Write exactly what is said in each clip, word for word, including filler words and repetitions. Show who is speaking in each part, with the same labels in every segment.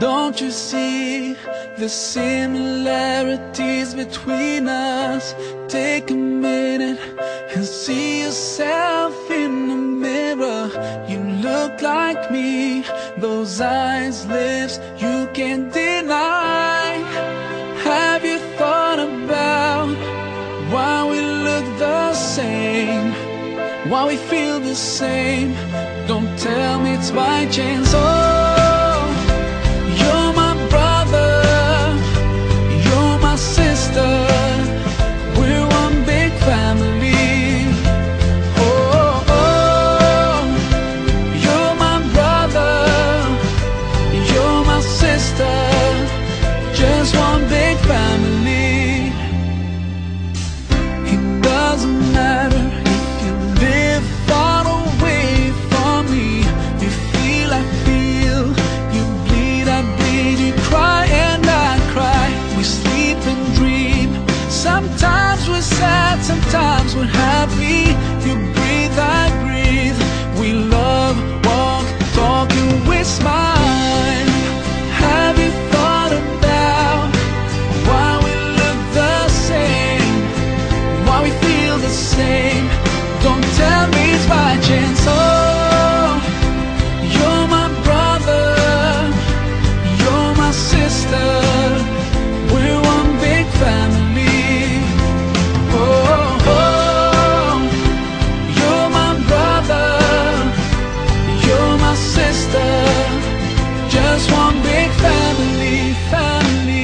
Speaker 1: Don't you see the similarities between us? Take a minute and see yourself in the mirror. You look like me, those eyes, lips, you can't deny. Have you thought about why we look the same? Why we feel the same? Don't tell me it's by chance. Oh, you're my brother, you're my sister, we're one big family. Oh, oh, you're my brother, you're my sister, just one big family. It doesn't matter if you live far away from me. You feel, I feel, you bleed, I bleed, you cry and I cry. We sleep and dream, sometimes we're sad, sometimes we're happy. You breathe, I breathe, we love, walk, talk and we smile. Have you thought about why we look the same? Why we feel the same? Don't tell me it's by chance. Oh, you're my brother, you're my sister, we're one big family. Oh, oh, you're my brother, you're my sister, just one big family, family.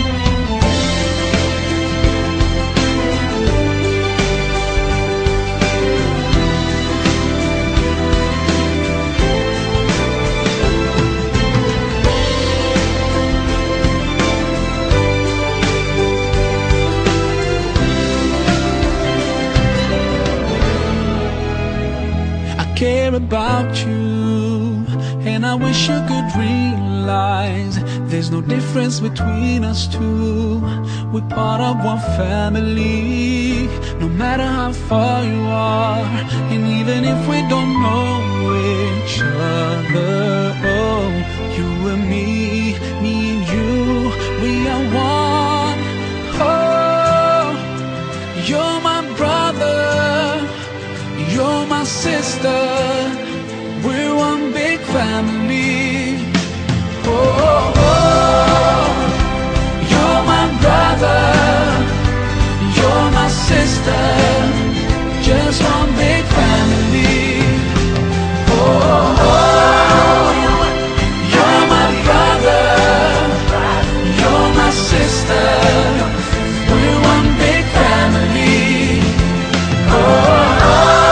Speaker 1: I care about you, and I wish you could realize there's no difference between us two. We're part of one family, no matter how far you are, and even if we don't know each other. Oh, you and me, me and you, we are one. Oh, you're my brother, you're my sister, we're one big family. Oh, oh, oh, you're my brother, you're my sister, just one big family. Oh, oh, oh, you're my brother, you're my sister, we're one big family. Oh, oh,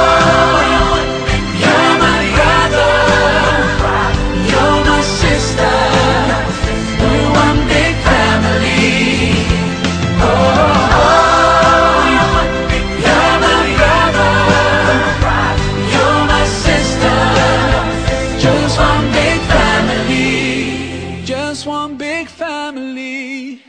Speaker 1: you're my brother, you're my sister, we're one big family. Oh, oh, you're my brother, you're my sister, just one big family, just one big family.